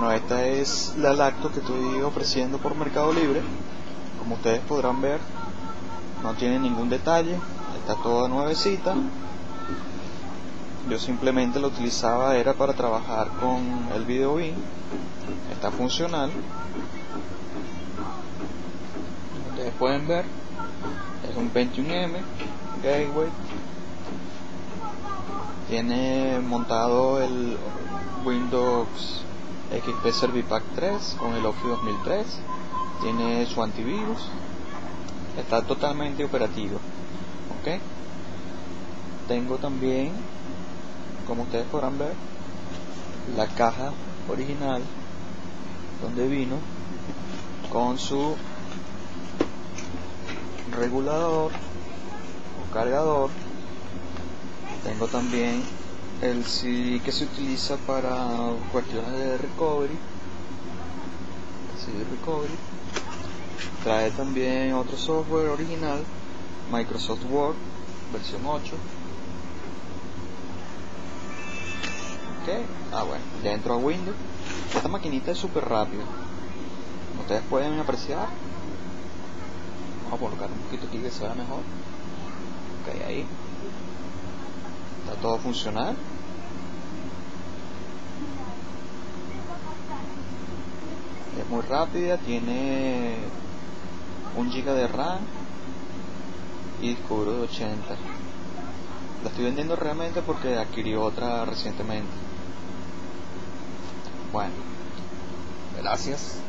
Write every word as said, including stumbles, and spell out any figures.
Bueno, esta es la lacto que estoy ofreciendo por Mercado Libre. Como ustedes podrán ver, no tiene ningún detalle, está toda nuevecita. Yo simplemente lo utilizaba era para trabajar con el VideoBeam. Está funcional. Como ustedes pueden ver, es un Pentium M Gateway. Tiene montado el Windows X P Service Pack tres con el Office dos mil tres. Tiene su antivirus. Está totalmente operativo. ¿Ok? Tengo también, como ustedes podrán ver, la caja original donde vino con su regulador o cargador. Tengo también el C D que se utiliza para cuestiones de recovery, el C D recovery. Trae también otro software original, Microsoft Word versión ocho. Ok, ah bueno, ya entro a Windows. Esta maquinita es súper rápida, como ustedes pueden apreciar. Vamos a colocar un poquito aquí que se vea mejor. Ok, ahí está todo funcional. Es muy rápida, tiene un giga de RAM y disco duro de ochenta. La estoy vendiendo realmente porque adquirí otra recientemente. Bueno, gracias.